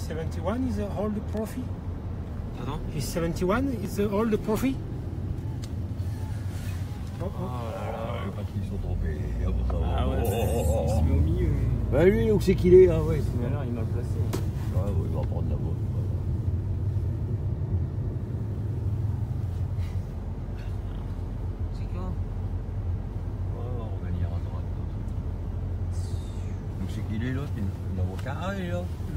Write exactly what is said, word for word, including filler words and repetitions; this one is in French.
seventy-one is the old profi. Pardon? He's seventy-one is the old profi. Oh, oh. Oh là là. Parce qu'ils sont trompés. Ah ouais, il se met au milieu. Bah lui, où c'est qu'il est? Ah ouais, Mais alors, il m'a placé. Ah ouais, il va prendre la voie. C'est quoi? Ouais, on va venir à droite. Où c'est qu'il est l'autre? Il n'a aucun. Ah, il est là.